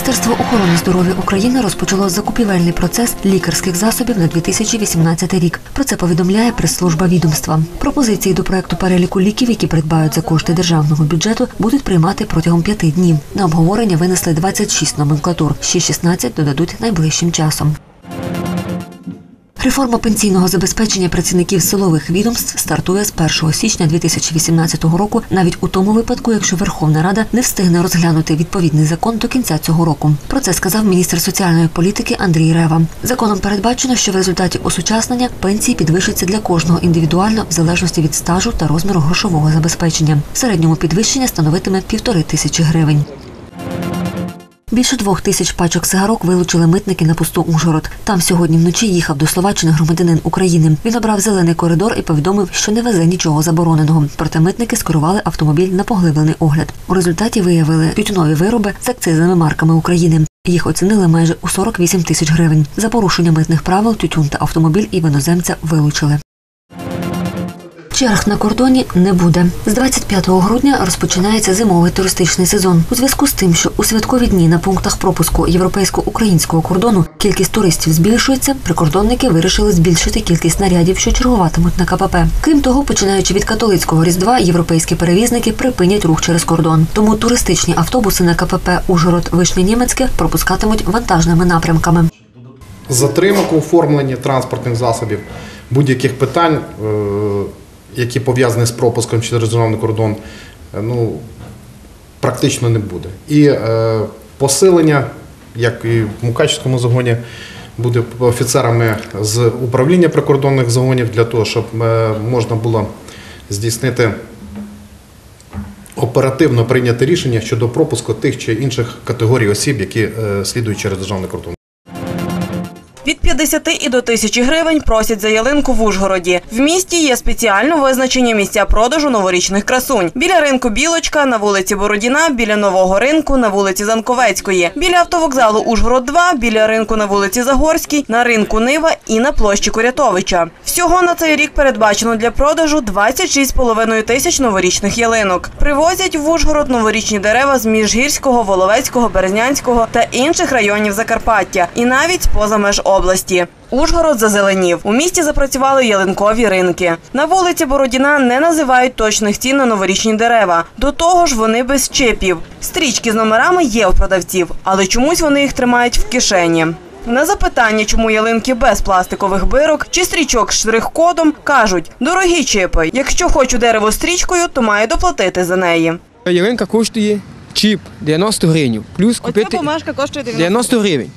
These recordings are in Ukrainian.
Міністерство охорони здоров'я України розпочало закупівельний процес лікарських засобів на 2018 рік. Про це повідомляє прес-служба відомства. Пропозиції до проекту переліку ліків, які придбають за кошти державного бюджету, будуть приймати протягом 5 днів. На обговорення винесли 26 номенклатур, ще 16 додадуть найближчим часом. Реформа пенсійного забезпечення працівників силових відомств стартує з 1 січня 2018 року, навіть у тому випадку, якщо Верховна Рада не встигне розглянути відповідний закон до кінця цього року. Про це сказав міністр соціальної політики Андрій Рева. Законом передбачено, що в результаті осучаснення пенсії підвищаться для кожного індивідуально в залежності від стажу та розміру грошового забезпечення. В середньому підвищення становитиме 1500 гривень. Більше 2000 пачок цигарок вилучили митники на посту Ужгород. Там сьогодні вночі їхав до Словаччини громадянин України. Він обрав зелений коридор і повідомив, що не везе нічого забороненого. Проте митники скерували автомобіль на поглиблений огляд. У результаті виявили тютюнові вироби з акцизними марками України. Їх оцінили майже у 48 тисяч гривень. За порушення митних правил тютюн та автомобіль і іноземця вилучили. Черг на кордоні не буде. З 25 грудня розпочинається зимовий туристичний сезон. У зв'язку з тим, що у святкові дні на пунктах пропуску європейсько-українського кордону кількість туристів збільшується, прикордонники вирішили збільшити кількість нарядів, що чергуватимуть на КПП. Крім того, починаючи від католицького Різдва, європейські перевізники припинять рух через кордон. Тому туристичні автобуси на КПП Ужгород-Вишнє-Німецьке пропускатимуть вантажними напрямками. Затримок у оформленні транспортних засобів, будь-яких питань, які пов'язані з пропуском через державний кордон, практично не буде. І посилення, як і в Мукачівському загоні, буде офіцерами з управління прикордонних загонів для того, щоб можна було здійснити оперативно прийняти рішення щодо пропуску тих чи інших категорій осіб, які слідують через державний кордон. Від 50 і до 1000 гривень просять за ялинку в Ужгороді. В місті є спеціально визначені місця продажу новорічних красунь. Біля ринку Білочка, на вулиці Бородіна, біля Нового ринку, на вулиці Занковецької, біля автовокзалу Ужгород-2, біля ринку на вулиці Загорській, на ринку Нива і на площі Курятовича. Всього на цей рік передбачено для продажу 26,5 тисяч новорічних ялинок. Привозять в Ужгород новорічні дерева з Міжгірського, Воловецького, Березнянського та інших районів Закарпаття. І навіть з-поза меж області. Ужгород зазеленів. У місті запрацювали ялинкові ринки. На вулиці Бородіна не називають точних цін на новорічні дерева. До того ж, вони без чипів. Стрічки з номерами є у продавців, але чомусь вони їх тримають в кишені. На запитання, чому ялинки без пластикових бирок чи стрічок з штрих-кодом, кажуть: дорогі чипи, якщо хочу дерево стрічкою, то маю доплатити за неї. Ялинка коштує чіп 90 гривень. Плюс купити... Оця бумажка коштує 90 гривень.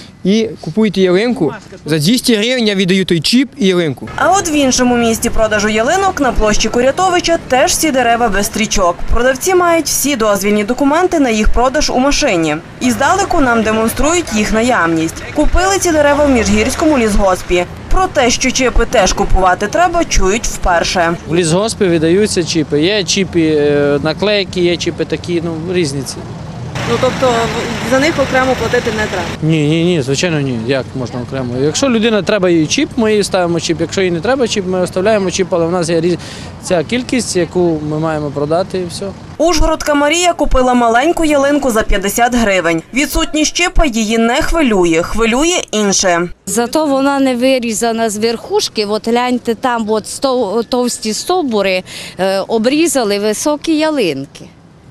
І купуєте ялинку, за 200 гривень я віддаю той чіп і ялинку. А от в іншому місті продажу ялинок на площі Курятовича теж всі дерева без стрічок. Продавці мають всі дозвільні документи на їх продаж у машині. І здалеку нам демонструють їх наявність. Купили ці дерева в Міжгірському лісгоспі. Про те, що чіпи теж купувати треба, чують вперше. В лісгоспі видаються чіпи. Є чіпи наклейки, є чіпи такі, різниці. Тобто за них окремо платити не треба? Ні, звичайно ні. Як можна окремо? Якщо людина треба їй чіп, ми їй ставимо чіп. Якщо їй не треба чіп, ми оставляємо чіп, але в нас є ця кількість, яку ми маємо продати і все. Ужгородка Марія купила маленьку ялинку за 50 гривень. Відсутність чіпа її не хвилює, хвилює інше. Зато вона не вирізана з верхушки, от гляньте, там товсті стовбури обрізали високі ялинки.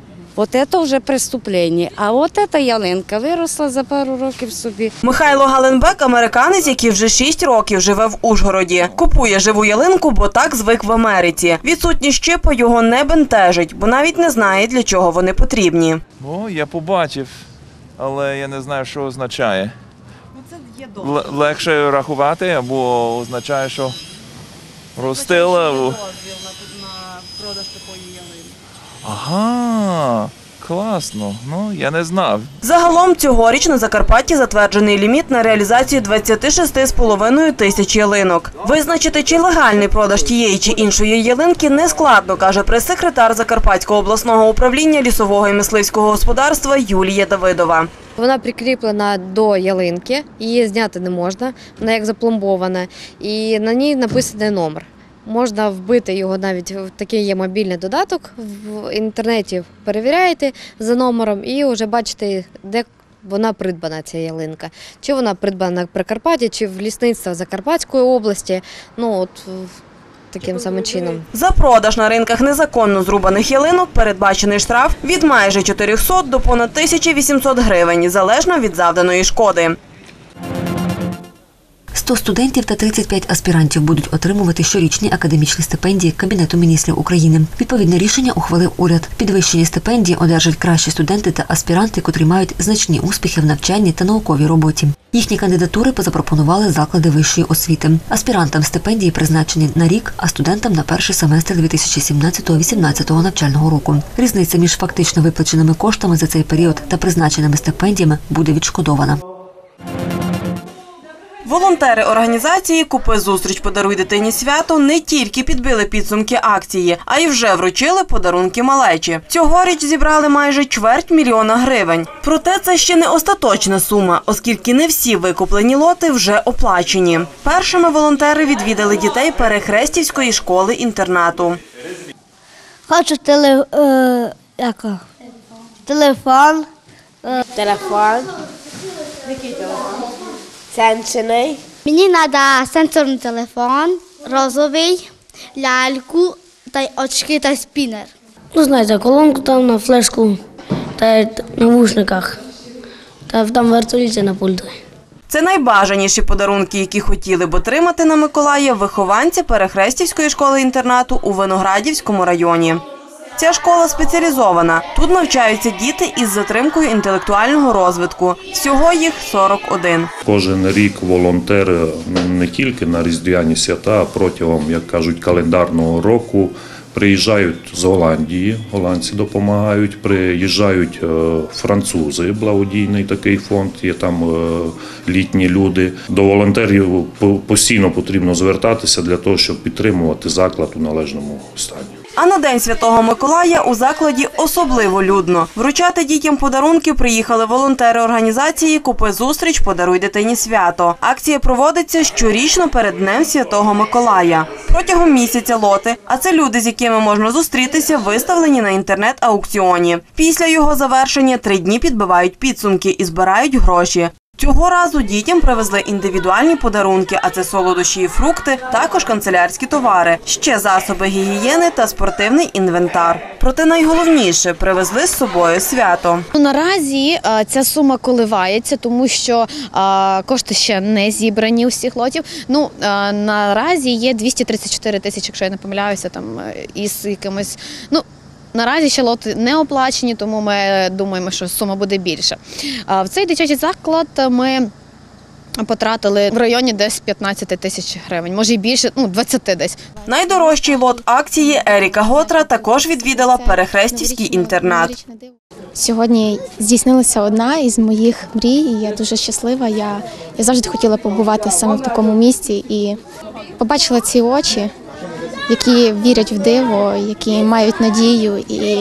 От це вже преступлення. А от ця ялинка виросла за пару років собі. Михайло Галенбек – американець, який вже 6 років живе в Ужгороді. Купує живу ялинку, бо так звик в Америці. Відсутність чіпа його не бентежить, бо навіть не знає, для чого вони потрібні. Я побачив, але я не знаю, що означає. Це є дозвіл. Легше рахувати або означає, що розстила. Дозвіл на продаж такої ялинки. Ага, класно. Я не знав. Загалом цьогоріч на Закарпатті затверджений ліміт на реалізацію 26,5 тисяч ялинок. Визначити, чи легальний продаж тієї чи іншої ялинки не складно, каже прес-секретар Закарпатського обласного управління лісового і мисливського господарства Юлія Давидова. Вона прикріплена до ялинки, її зняти не можна, вона як запломбована, і на ній написаний номер. Можна вбити його, навіть такий є мобільний додаток, в інтернеті перевіряєте за номером і вже бачите, вона придбана, ця ялинка. Чи вона придбана на Прикарпатті, чи в лісництвах Закарпатської області. Таким самим чином. За продаж на ринках незаконно зрубаних ялинок передбачений штраф від майже 400 до понад 1800 гривень, залежно від завданої шкоди. 100 студентів та 35 аспірантів будуть отримувати щорічні академічні стипендії Кабінету міністрів України. Відповідне рішення ухвалив уряд. Підвищені стипендії одержать кращі студенти та аспіранти, котрі мають значні успіхи в навчанні та науковій роботі. Їхні кандидатури запропонували заклади вищої освіти. Аспірантам стипендії призначені на рік, а студентам на перший семестр 2017-2018 навчального року. Різниця між фактично виплаченими коштами за цей період та призначеними стипендіями буде відшкодована. Волонтери організації «Купи зустріч, подаруй дитині свято» не тільки підбили підсумки акції, а й вже вручили подарунки малечі. Цьогоріч зібрали майже 250 000 гривень. Проте це ще не остаточна сума, оскільки не всі викуплені лоти вже оплачені. Першими волонтери відвідали дітей Перехрестівської школи-інтернату. Хочу телефон. Телефон. Який телефон? Сенсорний. Мені треба сенсорний телефон, розовий, ляльку, та й очки та спінер. Знаєте, колонку там на флешку та навушниках, та там вертоліті на пульті. Це найбажаніші подарунки, які хотіли б отримати на Миколая вихованці Перехрестівської школи-інтернату у Виноградівському районі. Ця школа спеціалізована. Тут навчаються діти із затримкою інтелектуального розвитку. Всього їх 41. Кожен рік волонтери не тільки на різдвяні свята, а протягом, як кажуть, календарного року приїжджають з Голландії, голландці допомагають, приїжджають французи, благодійний такий фонд, є там літні люди. До волонтерів постійно потрібно звертатися для того, щоб підтримувати заклад у належному стані. А на День Святого Миколая у закладі особливо людно. Вручати дітям подарунки приїхали волонтери організації «Купи зустріч, подаруй дитині свято». Акція проводиться щорічно перед Днем Святого Миколая. Протягом місяця лоти, а це люди, з якими можна зустрітися, виставлені на інтернет-аукціоні. Після його завершення 3 дні підбивають підсумки і збирають гроші. Цього разу дітям привезли індивідуальні подарунки, а це солодощі і фрукти, також канцелярські товари, ще засоби гігієни та спортивний інвентар. Проте найголовніше – привезли з собою свято. Наразі ця сума коливається, тому що кошти ще не зібрані усіх лотів. Наразі є 234 тисячі, якщо я не помиляюся, там із якимось... Наразі ще лоти не оплачені, тому ми думаємо, що сума буде більша. В цей дитячий заклад ми потратили в районі десь 15 тисяч гривень, може і більше, 20 десь. Найдорожчий лот акції Еріка Готра також відвідала Перехрестівський інтернат. Сьогодні здійснилася одна із моїх мрій, і я дуже щаслива. Я завжди хотіла побувати саме в такому місці і побачила ці очі, які вірять в диво, які мають надію, і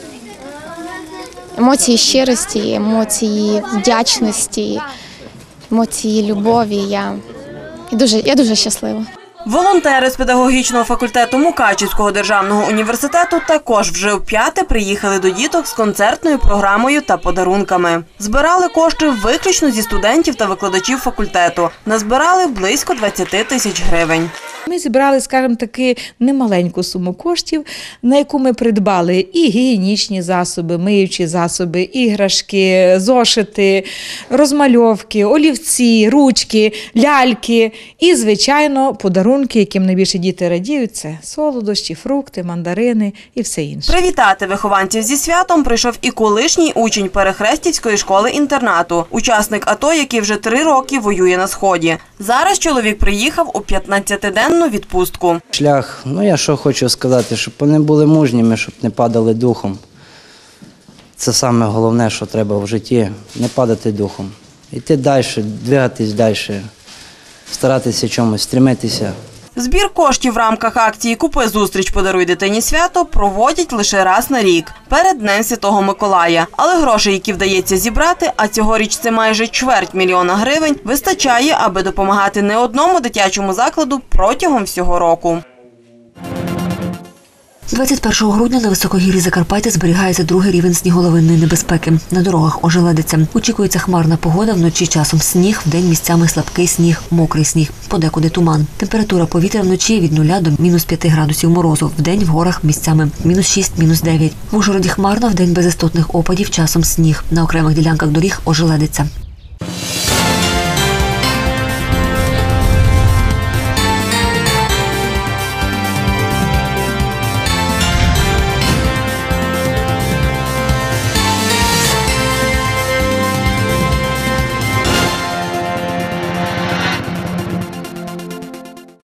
емоції щирості, емоції вдячності, емоції любові. Я дуже щаслива. Волонтери з педагогічного факультету Мукачівського державного університету також вже вп'яте приїхали до діток з концертною програмою та подарунками. Збирали кошти виключно зі студентів та викладачів факультету. Назбирали близько 20 тисяч гривень. Ми зібрали, скажімо таки, немаленьку суму коштів, на яку ми придбали і гігієнічні засоби, миючі засоби, іграшки, зошити, розмальовки, олівці, ручки, ляльки і, звичайно, подарунки, яким найбільше діти радіють – це солодощі, фрукти, мандарини і все інше. Привітати вихованців зі святом прийшов і колишній учень Перехрестівської школи-інтернату, учасник АТО, який вже 3 роки воює на Сході. Зараз чоловік приїхав у 15-денну відпустку. Шлях, я що хочу сказати, щоб вони були мужніми, щоб не падали духом. Це саме головне, що треба в житті, не падати духом. Йти далі, двигатись далі, старатися чомусь, стремитися. Збір коштів в рамках акції «Купи зустріч, подаруй дитині свято» проводять лише раз на рік, перед Днем Святого Миколая. Але грошей, які вдається зібрати, а цьогоріч це майже 250 000 гривень, вистачає, аби допомагати не одному дитячому закладу протягом всього року. 21 грудня на високогір'ї Закарпаття зберігається другий рівень сніголовинної небезпеки. На дорогах ожеледиця. Очікується хмарна погода, вночі часом сніг, вдень місцями слабкий сніг, мокрий сніг, подекуди туман. Температура повітря вночі від 0 до мінус 5 градусів морозу, вдень в горах місцями мінус 6, мінус 9. В Ужгороді хмарно, вдень без істотних опадів, часом сніг. На окремих ділянках доріг ожеледиця.